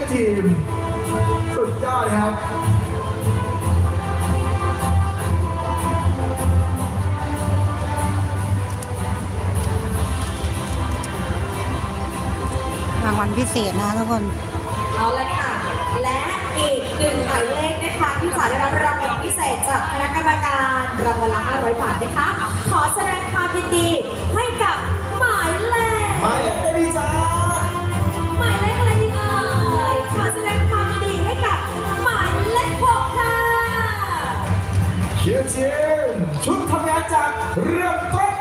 ทีมสุดยอดครับรางวัลพิเศษนะทุกคนเอาละค่ะและอีกหนึ่งหมายเลขนะคะที่จะได้รับรางวัลพิเศษจากคณะกรรมการรางวัลละ500 บาทนะคะขอแสดงความยินดีให้กับหมายเลขอะไรดีจ้าหมายเลขอะไรดีเอ่ยขอแสดงความยินดีให้กับหมายเลข6ค่ะเชียร์ทีมชุดทำงานจากเรื่องต้น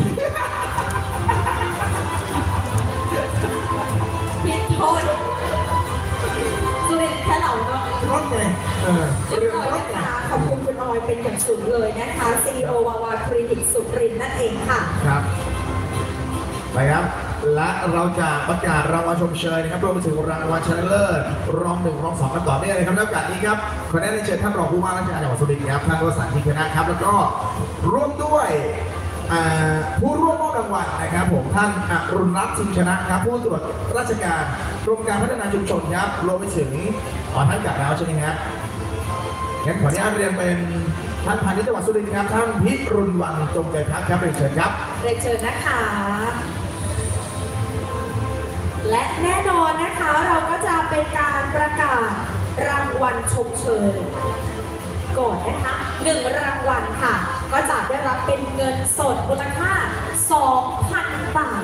ผิดโทษสุรินทร์แค่เราเนาะรถไงเรื่องรถค่ะขอบคุณคุณออยเป็นอย่างสูงเลยนะคะ CEO วาวาคลินิกสุรินทร์นั่นเองค่ะครับไปครับและเราจะประกาศรางวัลชมเชยนะครับรวมไปถึงรางวัลชนะเลิศรอง1รอง2กันต่อเนื่องเลยครับในโอกาสนี้ครับขอแนะนำเชิญท่านรองผู้ว่าราชการจังหวัดสุรินทร์ครับท่านวสันต์ทิพย์นะครับแล้วก็ร่วมด้วยผู้ร่วมมอบรางวัลนะครับผมท่านอรุณรัตน์ชิงชนะครับผู้ตรวจราชการกรมการพัฒนาชุมชนครับรวมไปถึงท่านจากแล้วใช่ไหมครับงั้นขออนุญาตเรียนเป็นท่านพาณิชย์จังหวัดสุรินทร์ครับท่านพิรุณวังจงใจพักครับเรียนเชิญครับเรียนเชิญนะคะและแน่นอนนะคะเราก็จะเป็นการประกาศรางวัลชมเชยก่อนนะคะ1รางวัลค่ะก็จะได้รับเป็นเงินสดมูลค่า 2,000 บาท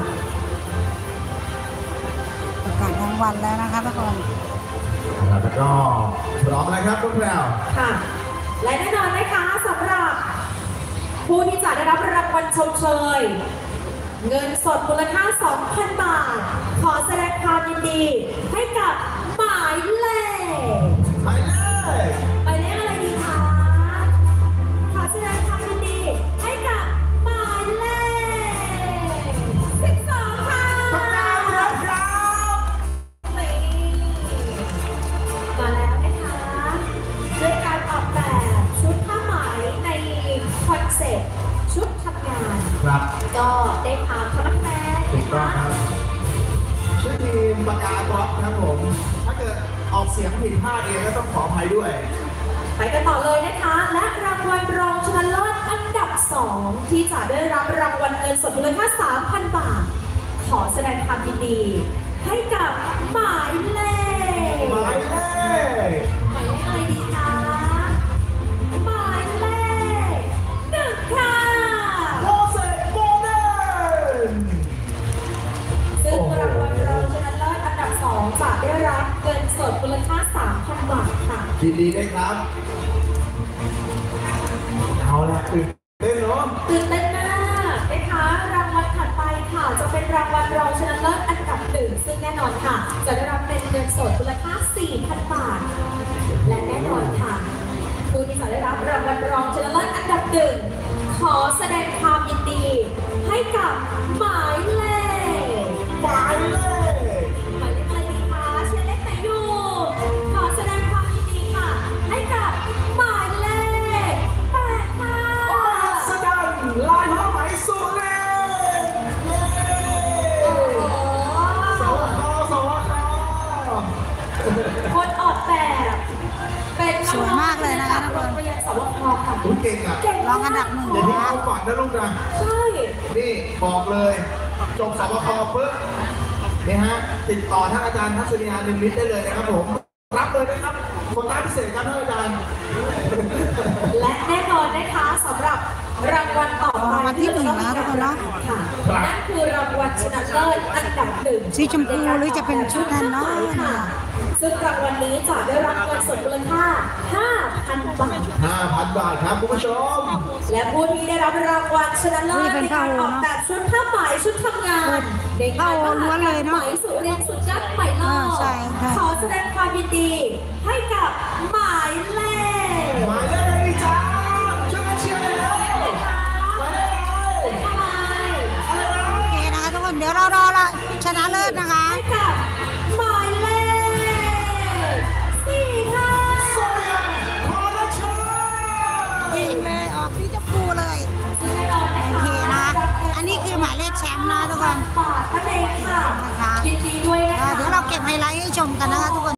ประกาศรางวัลแล้วนะคะทุกคนแล้วก็พร้อมแล้วครับทุกท่านค่ะและแน่นอนนะคะสำหรับผู้ที่จะได้รับรางวัลชมเชยเงินสดมูลค่า 2,000 บาทขอแสดงความยินดีให้กับหมายเลขอะไรดีคะขอแสดงความยินดีให้กับหมายเลข12ค่ะมาแล้วนะคะด้วยการออกแบบชุดผ้าไหมในคอนเซ็ปต์ชุดทำงานครับก็ได้พาพนักงานถูกต้องครับชื่อทีมปากกาบล็อกครับผมถ้าเกิดออกเสียงผิดพลาดเองก็ต้องขออภัยด้วยไปกันต่อเลยนะคะและรางวัลรองชนะเลิศอันดับ2ที่จะได้รับรางวัลเงินสดมูลค่า 3,000 บาทขอแสดงความยินดีให้กับหมายเลขอะไรดีคะหมายเลข1ค่ะโมเสสโมเดนซึ่งรางวัลรองชนะเลิศอันดับ2จะได้รับเงินสดมูลค่า 3,000 บาทค่ะยินดีด้วยครับเอาละตื่นเต้นเนาะตื่นเต้นมากนะคะรางวัลถัดไปค่ะจะเป็นรางวัลรองชนะเลิศอันดับ1ซึ่งแน่นอนค่ะจะได้รับเป็นเงินสดมูลค่า 4,000 บาทและแน่นอนค่ะผู้ที่จะได้รับรางวัลรองชนะเลิศอันดับ1ขอแสดงความยินดีให้กับหมายเลขอะไรดีคะเชียร์เลขไหนอยู่ขอแสดงความยินดีค่ะให้กับหมายเลข8ค่ะแสดงลายผ้าไหมสุรินทร์สวัสดีคนออกแบบเป็นสวยมากเลยนะคะทุกคนเรียนสวพค่ะเก่งอ่ะรองอันดับ1 อย่าทิ้งเขาก่อนนะลูกนะใช่นี่บอกเลยจบสวพปึ๊บนี่ฮะติดต่อท่านอาจารย์ทัศนียา1 ลิตรได้เลยนะครับผมรับเลยนะครับโควต้าพิเศษครับท่านอาจารย์และแน่นอนนะคะสำหรับรางวัลต่อไปรางวัลที่1นะทุกคนเนาะค่ะนั่นคือรางวัลชนะเลิศอันดับ1 สีชมพูหรือจะเป็นชุดนั้นเนาะซึ่งรางวัลนี้จะได้รับเงินสดมูลค่า 5,000 บาท 5,000 บาทครับคุณผู้ชมและผู้ที่ได้รับรางวัลชนะเลิศในการออกแบบชุดผ้าไหมชุดทำงานในงานมหกรรมไหมสุรินทร์สุดยอดไหมล่อขอแสดงความยินดีให้กับหมายเลขดีจ้าช่วยกันเชียร์เลยนะโอเคนะคะทุกคนเดี๋ยวเรารอละชนะเลิศนะคะให้กับ